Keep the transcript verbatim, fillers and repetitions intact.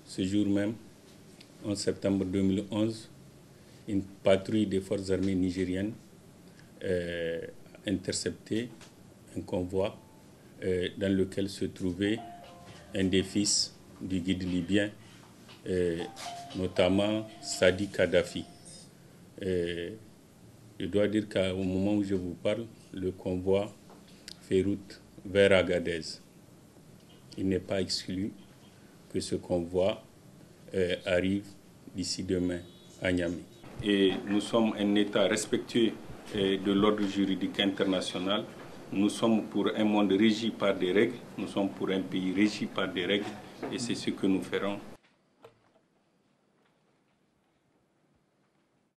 ce jour même, onze septembre deux mille onze, une patrouille des forces armées nigériennes euh, a intercepté un convoi euh, dans lequel se trouvait un des fils du guide libyen, euh, notamment Sadi Kadhafi. Euh, je dois dire qu'au moment où je vous parle, le convoi fait route vers Agadez. Il n'est pas exclu que ce convoi euh, arrive d'ici demain à Niamey. Et nous sommes un État respectueux euh, de l'ordre juridique international. Nous sommes pour un monde régi par des règles. Nous sommes pour un pays régi par des règles. Et c'est ce que nous ferons.